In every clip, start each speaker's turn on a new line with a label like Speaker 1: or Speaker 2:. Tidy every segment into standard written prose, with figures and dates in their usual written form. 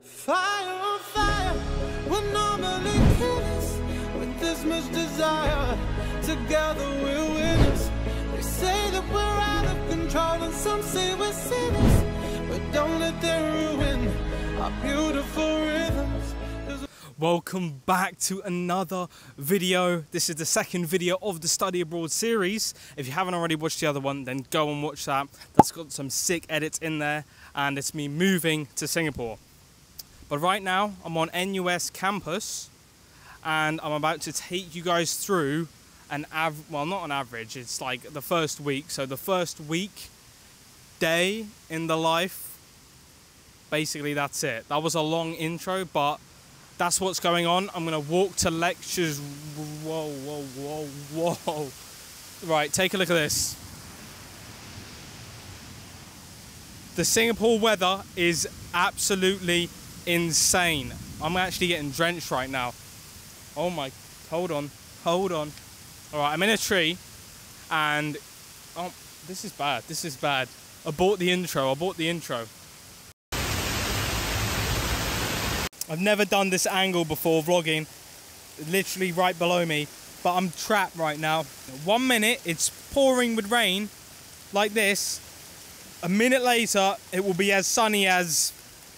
Speaker 1: Fire on fire, we're normally killers with this much desire. Together we're winners. They say that we're out of control and some say we're sinners, but don't let them ruin our beautiful rhythms.
Speaker 2: Welcome back to another video. This is the second video of the Study Abroad series. If you haven't already watched the other one, then go and watch that. That's got some sick edits in there, and it's me moving to Singapore. But right now, I'm on NUS campus, and I'm about to take you guys through well, not an average, it's like the first week. So the first week, day in the life, basically that's it. That was a long intro, but that's what's going on. I'm gonna walk to lectures. Whoa, whoa, whoa, whoa. Right, take a look at this. The Singapore weather is absolutely insane. I'm actually getting drenched right now. Oh my, hold on. All right, I'm in a tree and, oh, this is bad. I bought the intro. I've never done this angle before vlogging, literally right below me, but I'm trapped right now. 1 minute, it's pouring with rain, like this. A minute later, it will be as sunny as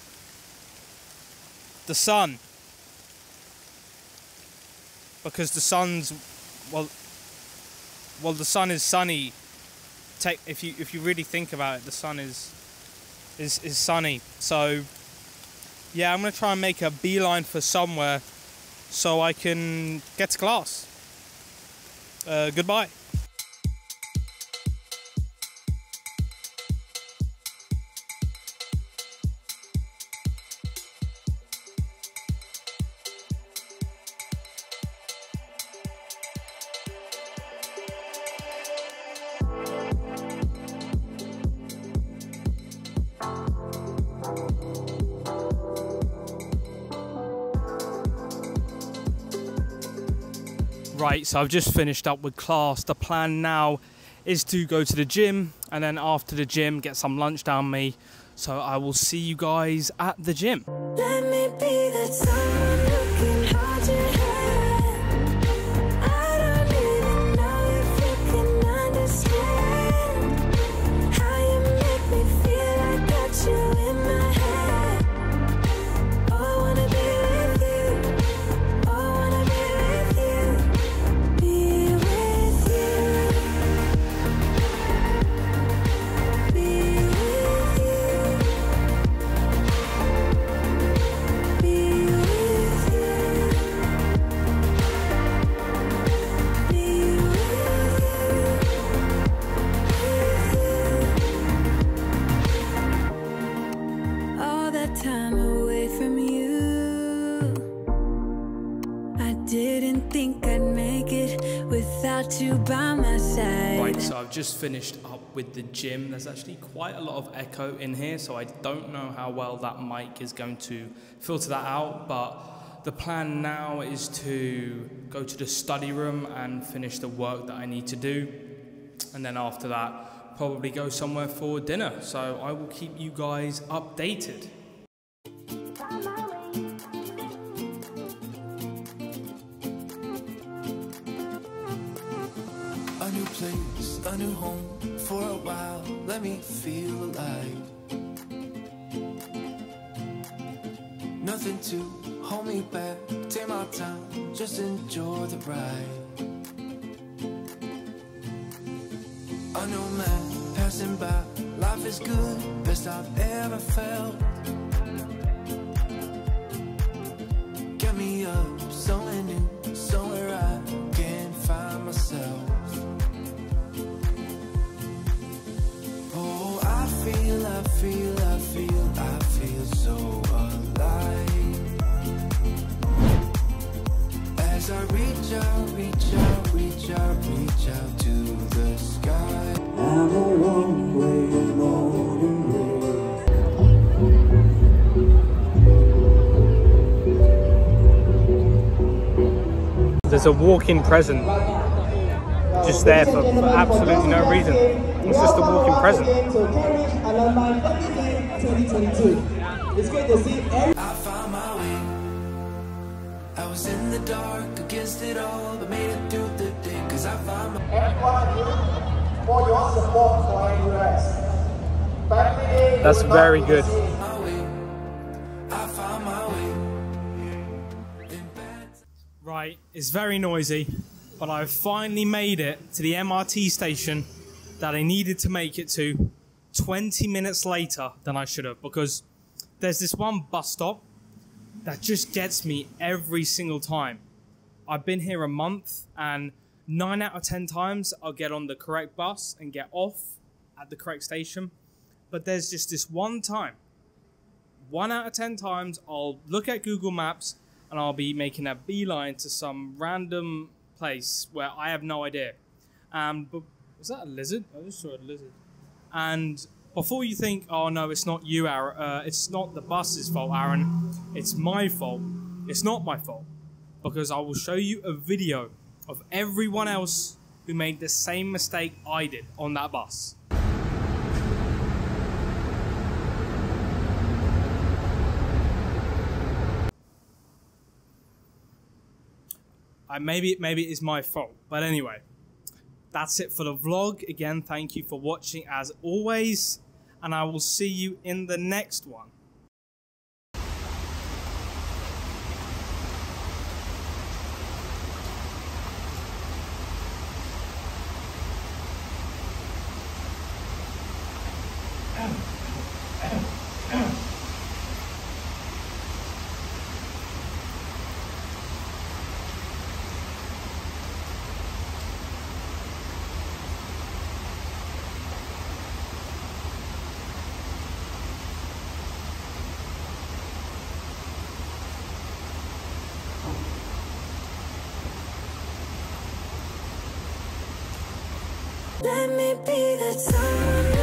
Speaker 2: the sun. Because the sun's, well, the sun is sunny. If you really think about it, the sun is sunny. So yeah, I'm gonna try and make a beeline for somewhere so I can get to class. Goodbye. Right, so I've just finished up with class. The plan now is to go to the gym, and then after the gym get some lunch down me. So I will see you guys at the gym.
Speaker 3: Let me be that someone who can hold your hand. I don't even know if you can understand how you make me feel. I got you in my head. Oh, I wanna be with you. Oh, I wanna be with you. Be with you. Be with you. Be with you. Be with you. All that time away from you, I didn't think I'd make it without you by my side.
Speaker 2: Right, so I've just finished up with the gym. There's actually quite a lot of echo in here, so I don't know how well that mic is going to filter that out, but the plan now is to go to the study room and finish the work that I need to do, and then after that probably go somewhere for dinner. So I will keep you guys updated.
Speaker 1: A new place, a new home for a while. Let me feel alive. Nothing to hold me back. Take my time, just enjoy the ride. A new man passing by. Life is good, best I've ever felt. Get me up, somewhere new, somewhere I can find myself. Oh, I feel so alive. As I reach out to the sky. I'm a one-way
Speaker 2: There's a walk-in present just there for absolutely no reason. It's just a walk-in present.
Speaker 4: It's great to see every
Speaker 1: the dark against it all, but made it through the day, cause I found my
Speaker 4: Every one of you for your support for NUS. Family Day
Speaker 2: That's
Speaker 4: will not
Speaker 2: very
Speaker 4: be
Speaker 2: good.
Speaker 4: the same.
Speaker 1: way. I found my way. In bad
Speaker 2: Right, it's very noisy, but I've finally made it to the MRT station that I needed to make it to 20 minutes later than I should have, because there's this one bus stop that just gets me every single time. I've been here a month, and 9 out of 10 times I'll get on the correct bus and get off at the correct station. But there's just this one time, 1 out of 10 times, I'll look at Google Maps and I'll be making a beeline to some random place where I have no idea. But was that a lizard? I just saw a lizard. And before you think, oh no, it's not you, Aaron, it's not the bus's fault, Aaron, it's my fault. It's not my fault, because I will show you a video of everyone else who made the same mistake I did on that bus. Maybe it is my fault, but anyway, that's it for the vlog. Again, thank you for watching as always, and I will see you in the next one.
Speaker 3: Let me be that someone